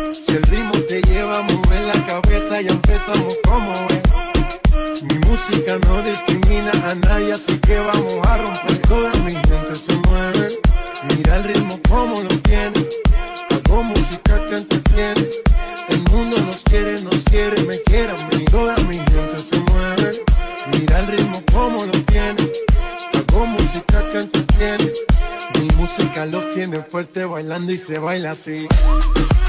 Si el ritmo te lleva a mover la cabeza, ya empezamos como es. Mi música no discrimina a nadie, así que vamos a romper. Toda mi gente se mueve, mira el ritmo como lo tiene. Hago música que entretiene. El mundo nos quiere, me quiere a mí. Toda mi gente se mueve, mira el ritmo como lo tiene. Hago música que entretiene. Mi música los tiene fuerte bailando y se baila así.